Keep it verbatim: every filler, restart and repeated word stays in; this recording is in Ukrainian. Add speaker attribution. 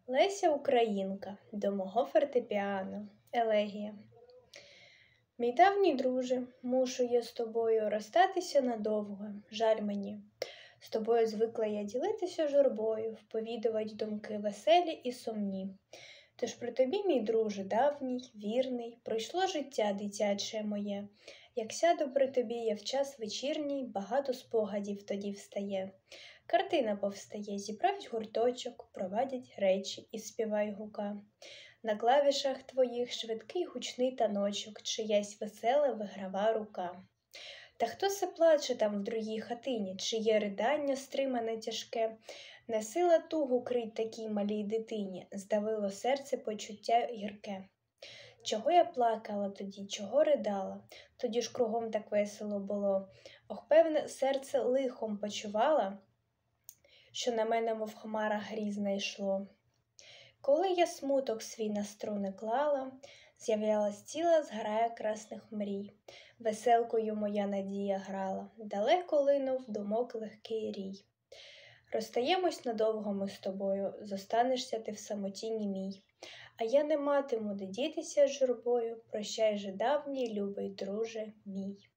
Speaker 1: Леся Українка до мого фортепіано. Елегія. Мій давній друже, мушу я з тобою розстатися надовго, жаль мені. З тобою звикла я ділитися журбою, вповідувати думки веселі і сумні. Тож при тобі, мій друже, давній, вірний, пройшло життя дитяче моє. Як сяду при тобі я в час вечірній, багато спогадів тоді встає. Картина повстає, зібравсь гурточок, провадять речі і співай гука. На клавішах твоїх швидкий гучний таночок, чиясь весела виграва рука. Та хто се плаче там в другій хатині, чиє ридання стримане тяжке? Не сила тугу крить такій малій дитині, здавило серце почуття гірке. Чого я плакала тоді, чого ридала? Тоді ж кругом так весело було. Ох, певне, серце лихом почувала, що на мене, мов хмара, грізна йшло. Коли я смуток свій на струни клала, з'являлась ціла зграя красних мрій. Веселкою моя надія грала, далеко линув думок легкий рій. Розстаємось надовго ми з тобою, зостанешся ти в самоті німій. А я не матиму де дітися з журбою, прощай же давній, любий друже мій.